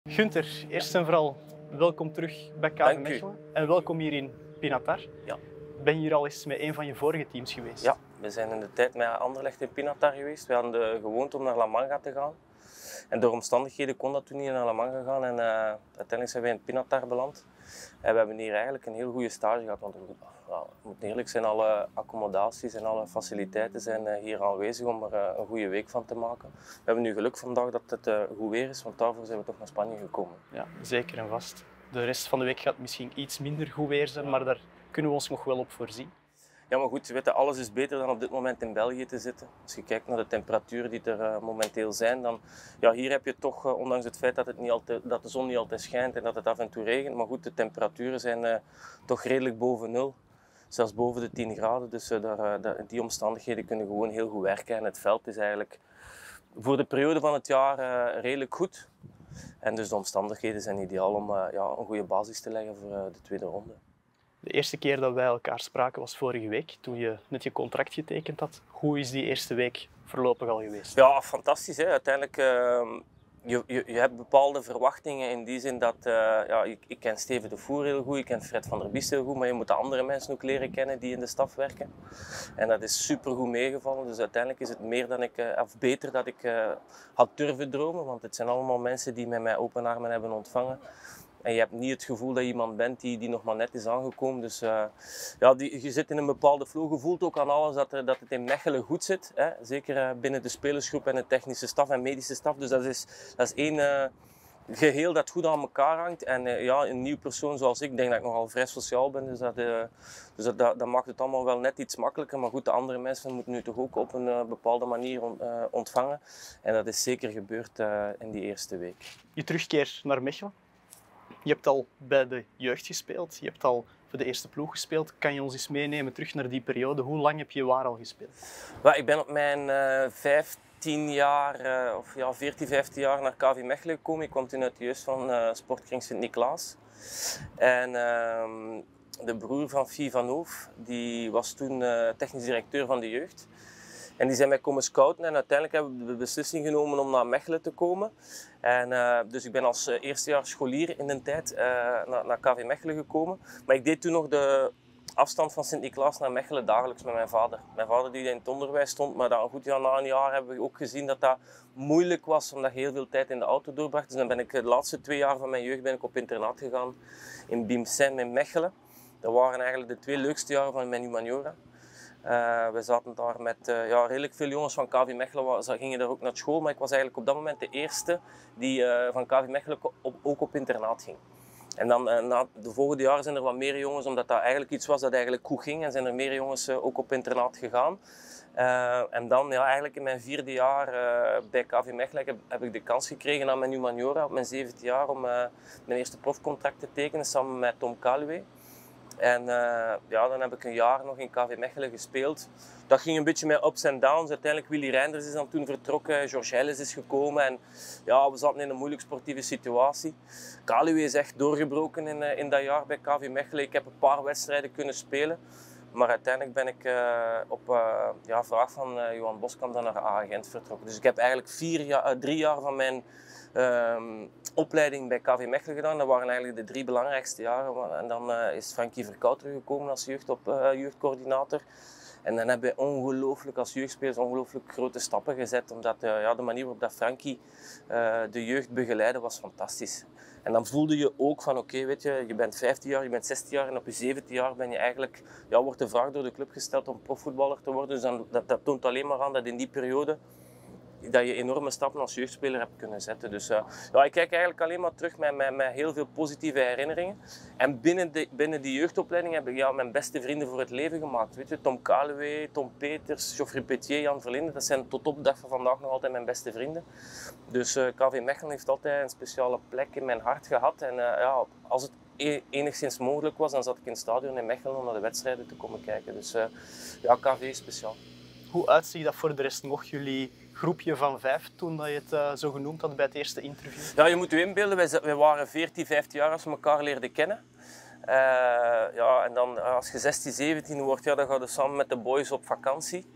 Gunther, eerst en vooral welkom terug bij KV Dank u. Mechelen en welkom hier in Pinatar. Ja. Ben je hier al eens met een van je vorige teams geweest? Ja, we zijn in de tijd met Anderlecht in Pinatar geweest. We hadden de gewoonte om naar La Manga te gaan. En door omstandigheden kon dat toen niet naar La Manga gaan. En uiteindelijk zijn we in Pinatar beland. En we hebben hier eigenlijk een heel goede stage gehad. Want we moeten eerlijk zijn, alle accommodaties en alle faciliteiten zijn hier aanwezig om er een goede week van te maken. We hebben nu geluk vandaag dat het goed weer is, want daarvoor zijn we toch naar Spanje gekomen. Ja, zeker en vast. De rest van de week gaat misschien iets minder goed weer zijn, maar daar kunnen we ons nog wel op voorzien. Ja, maar goed, weet je, alles is beter dan op dit moment in België te zitten. Als je kijkt naar de temperaturen die er momenteel zijn, dan ja, hier heb je toch, ondanks het feit dat de zon niet altijd schijnt en dat het af en toe regent, maar goed, de temperaturen zijn toch redelijk boven nul. Zelfs boven de 10 graden, dus in die omstandigheden kunnen gewoon heel goed werken. En het veld is eigenlijk voor de periode van het jaar redelijk goed. En dus de omstandigheden zijn ideaal om een goede basis te leggen voor de tweede ronde. De eerste keer dat wij elkaar spraken was vorige week, toen je net je contract getekend had. Hoe is die eerste week voorlopig al geweest? Ja, fantastisch. Hè? Uiteindelijk, je hebt bepaalde verwachtingen in die zin dat... ik ken Steven de Voer heel goed, ik ken Fred van der Biest heel goed, maar je moet de andere mensen ook leren kennen die in de staf werken. En dat is supergoed meegevallen. Dus uiteindelijk is het meer dan beter dat ik had durven dromen, want het zijn allemaal mensen die met mij open armen hebben ontvangen. En je hebt niet het gevoel dat je iemand bent die nog maar net is aangekomen. Dus je zit in een bepaalde flow. Je voelt ook aan alles dat het in Mechelen goed zit. Hè? Zeker binnen de spelersgroep en de technische staf en medische staf. Dus dat is één geheel dat goed aan elkaar hangt. En een nieuw persoon zoals ik denk dat ik nogal vrij sociaal ben. Dus dat maakt het allemaal wel net iets makkelijker. Maar goed, de andere mensen moeten nu toch ook op een bepaalde manier ontvangen. En dat is zeker gebeurd in die eerste week. Je terugkeer naar Mechelen. Je hebt al bij de jeugd gespeeld, je hebt al voor de eerste ploeg gespeeld. Kan je ons eens meenemen terug naar die periode? Hoe lang heb je waar al gespeeld? Ik ben op mijn 15 jaar, 14, 15 jaar naar KV Mechelen gekomen. Ik kwam toen uit de jeugd van Sportkring Sint-Niklaas. En de broer van Fie van Hoof, die was toen technisch directeur van de jeugd. En die zijn mij komen scouten en uiteindelijk hebben we de beslissing genomen om naar Mechelen te komen. En, dus ik ben als eerstejaars scholier in de tijd naar KV Mechelen gekomen. Maar ik deed toen nog de afstand van Sint-Niklaas naar Mechelen dagelijks met mijn vader. Mijn vader die in het onderwijs stond, maar na een jaar hebben we ook gezien dat dat moeilijk was, omdat je heel veel tijd in de auto doorbracht. Dus dan ben ik de laatste 2 jaar van mijn jeugd op internaat gegaan in Biemsheim in Mechelen. Dat waren eigenlijk de 2 leukste jaren van mijn humaniora. We zaten daar met redelijk veel jongens van KV Mechelen, gingen daar ook naar school, maar ik was eigenlijk op dat moment de eerste die van KV Mechelen ook op internaat ging. En dan na de volgende jaren zijn er wat meer jongens, omdat dat eigenlijk iets was dat eigenlijk goed ging, en zijn er meer jongens ook op internaat gegaan. En dan eigenlijk in mijn 4e jaar bij KV Mechelen heb ik de kans gekregen aan mijn humaniora op mijn 17e jaar om mijn eerste profcontract te tekenen samen met Tom Kaluwe. En dan heb ik een jaar nog in KV Mechelen gespeeld. Dat ging een beetje met ups en downs. Uiteindelijk Willy Reinders is dan toen vertrokken, George Helles is gekomen. En we zaten in een moeilijke sportieve situatie. Kaluwe is echt doorgebroken in dat jaar bij KV Mechelen. Ik heb een paar wedstrijden kunnen spelen. Maar uiteindelijk ben ik op vraag van Johan Boskamp dan naar A-Gent vertrokken. Dus ik heb eigenlijk 3 jaar van mijn opleiding bij KV Mechelen gedaan. Dat waren eigenlijk de 3 belangrijkste jaren. En dan is Frankie Verkout teruggekomen als jeugdcoördinator. En dan hebben we als jeugdspelers ongelooflijk grote stappen gezet. Omdat de manier waarop dat Frankie de jeugd begeleidde was fantastisch. En dan voelde je ook van je bent 15 jaar, je bent 16 jaar en op je 17e jaar ben je eigenlijk, wordt de vraag door de club gesteld om profvoetballer te worden. Dus dat toont alleen maar aan dat in die periode dat je enorme stappen als jeugdspeler hebt kunnen zetten. Dus ik kijk eigenlijk alleen maar terug met heel veel positieve herinneringen. En binnen die jeugdopleiding heb ik mijn beste vrienden voor het leven gemaakt. Weet je, Tom Kaluwe, Tom Peters, Geoffrey Petier, Jan Verlinde. Dat zijn tot op de dag van vandaag nog altijd mijn beste vrienden. Dus KV Mechelen heeft altijd een speciale plek in mijn hart gehad. En als het enigszins mogelijk was, dan zat ik in het stadion in Mechelen om naar de wedstrijden te komen kijken. Dus KV is speciaal. Hoe uitziet dat voor de rest nog, jullie groepje van 5, toen dat je het zo genoemd had bij het eerste interview? Ja, je moet je inbeelden, wij waren 14, 15 jaar als we elkaar leerden kennen. En dan als je 16, 17 wordt, dan ga je samen met de boys op vakantie.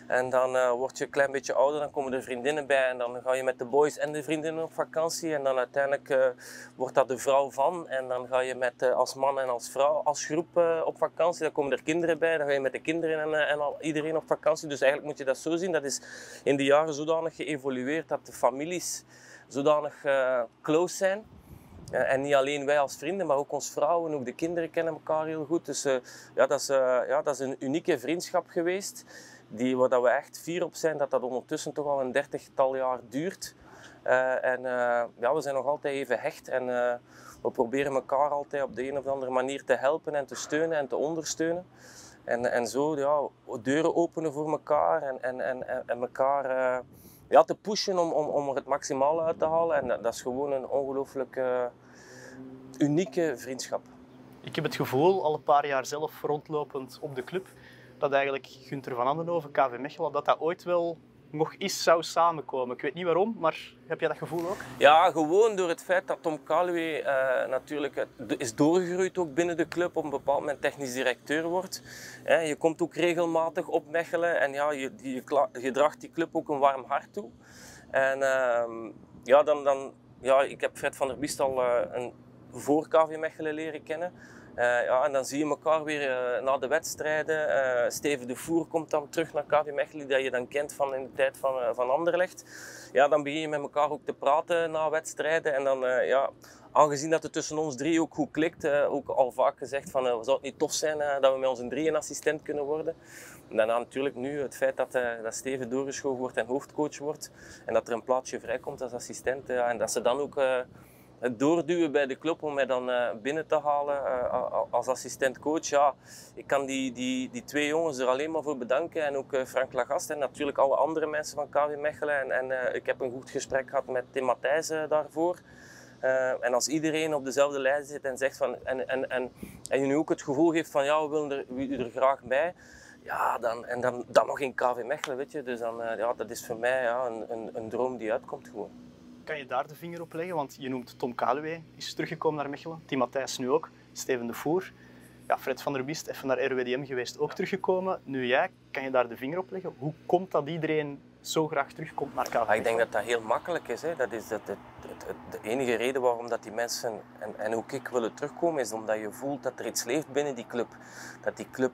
En dan word je een klein beetje ouder, dan komen er vriendinnen bij en dan ga je met de boys en de vriendinnen op vakantie. En dan uiteindelijk wordt dat de vrouw van. En dan ga je met, als man en als vrouw, als groep op vakantie. Dan komen er kinderen bij, dan ga je met de kinderen en iedereen op vakantie. Dus eigenlijk moet je dat zo zien. Dat is in de jaren zodanig geëvolueerd dat de families zodanig close zijn. En niet alleen wij als vrienden, maar ook ons vrouwen, ook de kinderen kennen elkaar heel goed. Dus dat is een unieke vriendschap geweest, waar dat we echt fier op zijn, dat ondertussen toch al een 30-tal jaar duurt. We zijn nog altijd even hecht en we proberen elkaar altijd op de een of andere manier te helpen en te steunen en te ondersteunen. En zo deuren openen voor elkaar en elkaar te pushen om er het maximaal uit te halen. En dat is gewoon een ongelooflijk unieke vriendschap. Ik heb het gevoel, al een paar jaar zelf rondlopend op de club, dat eigenlijk Gunther van Andenhoven, KV Mechelen, dat ooit wel nog eens zou samenkomen. Ik weet niet waarom, maar heb jij dat gevoel ook? Ja, gewoon door het feit dat Tom Kaluwe natuurlijk is doorgegroeid ook binnen de club, op een bepaald moment technisch directeur wordt. Je komt ook regelmatig op Mechelen en je draagt die club ook een warm hart toe. En ik heb Fred van der Biest al voor KV Mechelen leren kennen. En dan zie je elkaar weer na de wedstrijden. Steven de Voer komt dan terug naar KV Mechelen, dat je dan kent van in de tijd van Anderlecht. Ja, dan begin je met elkaar ook te praten na wedstrijden. En dan, aangezien dat het tussen ons drie ook goed klikt, ook al vaak gezegd van zou het niet tof zijn dat we met ons drieën assistent kunnen worden. En daarna natuurlijk nu het feit dat Steven doorgeschoven wordt en hoofdcoach wordt. En dat er een plaatsje vrijkomt als assistent. En dat ze dan ook het doorduwen bij de club om mij dan binnen te halen als assistent-coach. Ja, ik kan die twee jongens er alleen maar voor bedanken. En ook Frank Lagast en natuurlijk alle andere mensen van KV Mechelen. En ik heb een goed gesprek gehad met Tim Matthijs daarvoor. En als iedereen op dezelfde lijst zit en zegt van, en je nu ook het gevoel geeft van ja, we willen u er graag bij. Ja, dan nog in KV Mechelen, weet je. Dus dan, dat is voor mij een droom die uitkomt gewoon. Kan je daar de vinger op leggen? Want je noemt Tom Kaluwe, is teruggekomen naar Mechelen. Tim Matthijs nu ook. Steven de Voer. Ja, Fred van der Biest, even naar RWDM geweest, ook teruggekomen. Nu jij, kan je daar de vinger op leggen? Hoe komt dat iedereen zo graag terugkomt naar KV Mechelen? Ik denk dat dat heel makkelijk is. Hè. Dat is de enige reden waarom dat die mensen en ook ik willen terugkomen, is omdat je voelt dat er iets leeft binnen die club. Dat die club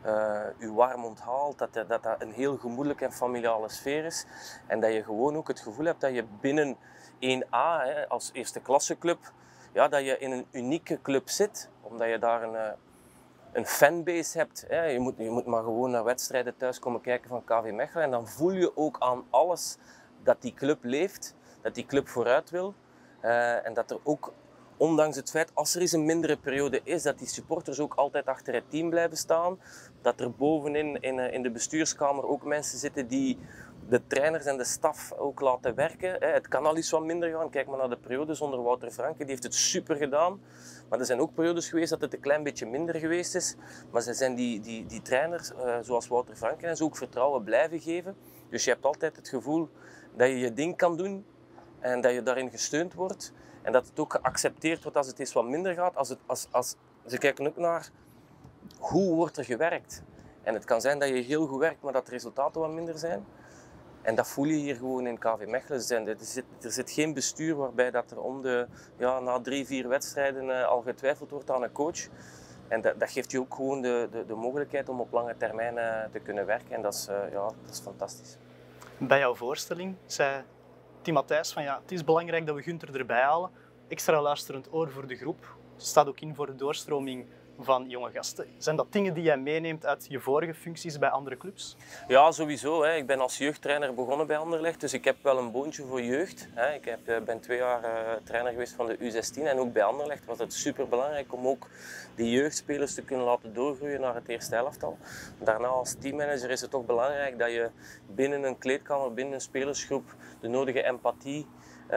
u warm onthaalt, dat een heel gemoedelijke en familiale sfeer is. En dat je gewoon ook het gevoel hebt dat je binnen 1A, als eerste klasse club, dat je in een unieke club zit. Omdat je daar een fanbase hebt. Je moet maar gewoon naar wedstrijden thuis komen kijken van KV Mechelen. En dan voel je ook aan alles dat die club leeft, dat die club vooruit wil. En dat er ook, ondanks het feit, als er eens een mindere periode is, dat die supporters ook altijd achter het team blijven staan. Dat er bovenin in de bestuurskamer ook mensen zitten die de trainers en de staf ook laten werken. Het kan al iets wat minder gaan. Kijk maar naar de periode zonder Wouter Franke, die heeft het super gedaan. Maar er zijn ook periodes geweest dat het een klein beetje minder geweest is. Maar ze zijn die trainers, zoals Wouter Franke en zo, ook vertrouwen blijven geven. Dus je hebt altijd het gevoel dat je je ding kan doen en dat je daarin gesteund wordt. En dat het ook geaccepteerd wordt als het eens wat minder gaat. Ze kijken ook naar hoe wordt er gewerkt. En het kan zijn dat je heel goed werkt, maar dat de resultaten wat minder zijn. En dat voel je hier gewoon in KV Mechelen. Er zit geen bestuur waarbij dat er na 3-4 wedstrijden al getwijfeld wordt aan een coach. En dat geeft je ook gewoon de mogelijkheid om op lange termijn te kunnen werken. En dat is fantastisch. Bij jouw voorstelling zei Tim Matthijs van het is belangrijk dat we Gunther erbij halen. Extra luisterend oor voor de groep. Staat ook in voor de doorstroming van jonge gasten. Zijn dat dingen die jij meeneemt uit je vorige functies bij andere clubs? Ja, sowieso. Ik ben als jeugdtrainer begonnen bij Anderlecht, dus ik heb wel een boontje voor jeugd. Ik ben 2 jaar trainer geweest van de U16 en ook bij Anderlecht was het superbelangrijk om ook die jeugdspelers te kunnen laten doorgroeien naar het eerste elftal. Daarna als teammanager is het toch belangrijk dat je binnen een kleedkamer, binnen een spelersgroep de nodige empathie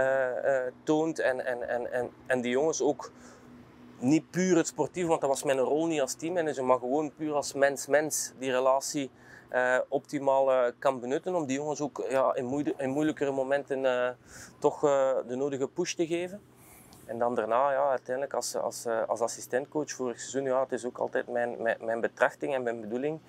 toont en die jongens ook niet puur het sportief, want dat was mijn rol niet als teammanager, maar gewoon puur als mens-mens die relatie optimaal kan benutten om die jongens ook in moeilijkere momenten toch de nodige push te geven. En dan daarna, uiteindelijk als assistentcoach vorig seizoen, het is ook altijd mijn betrachting en mijn bedoeling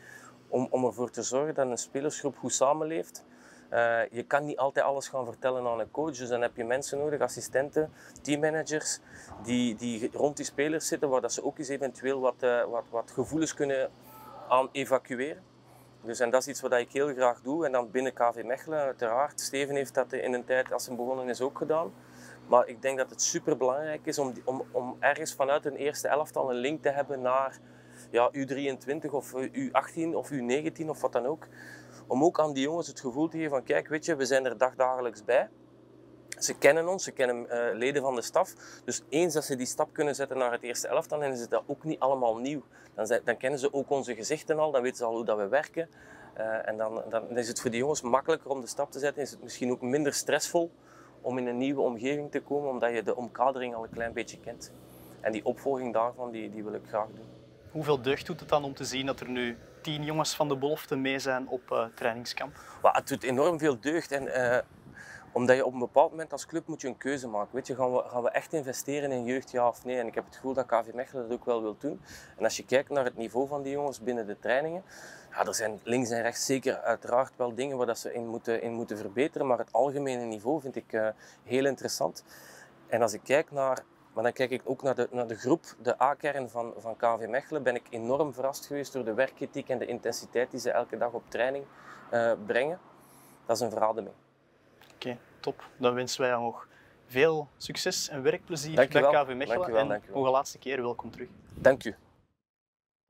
om ervoor te zorgen dat een spelersgroep goed samenleeft. Je kan niet altijd alles gaan vertellen aan een coach, dus dan heb je mensen nodig, assistenten, teammanagers, die rond die spelers zitten, waar dat ze ook eens eventueel wat gevoelens kunnen aan evacueren. Dus, en dat is iets wat ik heel graag doe. En dan binnen KV Mechelen, uiteraard. Steven heeft dat in een tijd, als hij begonnen is, ook gedaan. Maar ik denk dat het superbelangrijk is om ergens vanuit een eerste elftal een link te hebben naar ja, U23 of U18 of U19 of wat dan ook. Om ook aan die jongens het gevoel te geven van kijk, weet je, we zijn er dagdagelijks bij. Ze kennen ons, ze kennen leden van de staf. Dus eens dat ze die stap kunnen zetten naar het eerste elftal, dan is het dat ook niet allemaal nieuw. Dan kennen ze ook onze gezichten al, dan weten ze al hoe dat we werken. En dan is het voor die jongens makkelijker om de stap te zetten. Is het misschien ook minder stressvol om in een nieuwe omgeving te komen, omdat je de omkadering al een klein beetje kent. En die opvolging daarvan, die wil ik graag doen. Hoeveel deugd doet het dan om te zien dat er nu 10 jongens van de belofte mee zijn op trainingskamp? Maar het doet enorm veel deugd. En, omdat je op een bepaald moment als club moet je een keuze maken. Weet je, gaan we echt investeren in jeugd, ja of nee? En ik heb het gevoel dat KV Mechelen dat ook wel wil doen. En als je kijkt naar het niveau van die jongens binnen de trainingen, ja, er zijn links en rechts zeker uiteraard wel dingen waar dat ze in moeten verbeteren, maar het algemene niveau vind ik heel interessant. En als ik kijk naar, maar dan kijk ik ook naar de groep, de A-kern van KV Mechelen, ben ik enorm verrast geweest door de werkethiek en de intensiteit die ze elke dag op training brengen. Dat is een verademing. Oké, top. Dan wensen wij jou nog veel succes en werkplezier Dankjewel. bij KV Mechelen. Dankjewel. En nog een laatste keer welkom terug. Dank u.